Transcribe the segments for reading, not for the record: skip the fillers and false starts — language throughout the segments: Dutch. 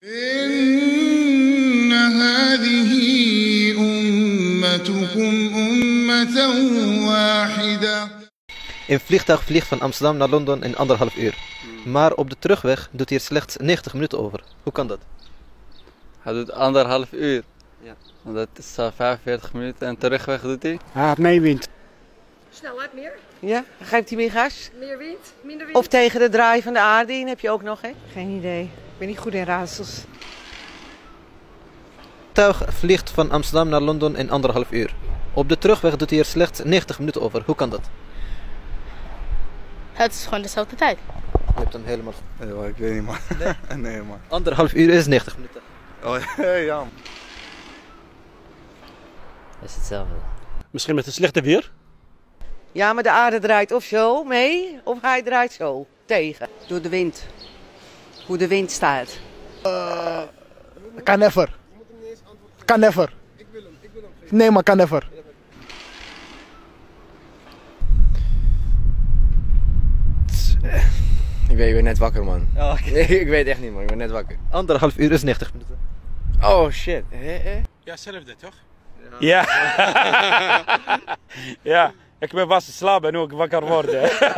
إن هذه أمتكم أمة واحدة. Een vliegtuig vliegt van Amsterdam naar Londen in 1,5 uur. Maar op de terugweg doet hij er slechts 90 minuten over. Hoe kan dat? Hij doet 1,5 uur. Ja. Want dat is 45 minuten en terugweg doet hij? Hij had meer wind. Snelheid meer? Ja, geeft hij meer gas? Meer wind? Minder wind? Of tegen de draai van de aarde in heb je ook nog, hè? Geen idee. Ik ben niet goed in raadsels. Het vliegtuig vliegt van Amsterdam naar Londen in 1,5 uur. Op de terugweg doet hij er slechts 90 minuten over. Hoe kan dat? Het is gewoon dezelfde tijd. Je hebt hem helemaal... Nee, ik weet niet, man. Nee, man. 1,5 uur is 90 minuten. Oh, ja. Dat is hetzelfde. Misschien met het slechte weer? Ja, maar de aarde draait of zo mee, of hij draait zo tegen. Door de wind. Hoe de wind staat. Kan never. Kan never. Nee, maar kan never. Ik ben net wakker, man. Oh, okay. Ik weet echt niet, man. Ik ben net wakker. 1,5 uur is 90 minuten. Oh shit. Ja, hetzelfde toch? Ja. Ja, ik ben vast slapen en nu ik wakker worden.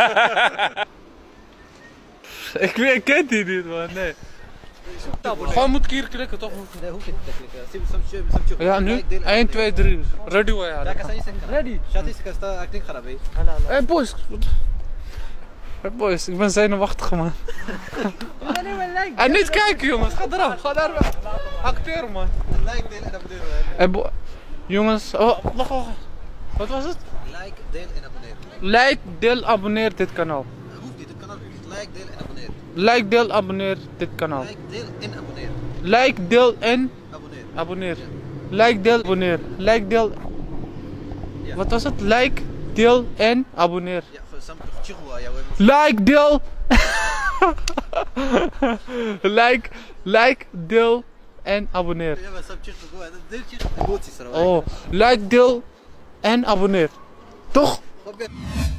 Ik ken die niet, man. Nee. Gewoon moet ik hier klikken, toch? Nee, hoef je niet te klikken. Ja, nu? 1, 2, 3. Ready hoor, ja. Ready. Acting خراب है. Hey boys. Hey boys, ik ben zenuwachtig, man. En niet kijken, jongens. Ga eraf. Ga daar weg. Acteur, man. Like, deel en abonneer. Jongens, oh, wacht. Wat was het? Like, deel en abonneer. Like, deel, abonneer dit kanaal. Hoeft niet, het kanaal hoeft. Like, deel en abonneer. Like, deel, abonneer dit kanaal. Like, deel en abonneer. Like, deel en Abonneer. Like, deel, abonneer. Like, deel. Ja. Wat was het? Like, deel en abonneer. Ja, sam Like, deel. Like, deel en abonneer. Ja, maar sam deeltje emoties er. Oh, like, deel en abonneer. Toch? Oké.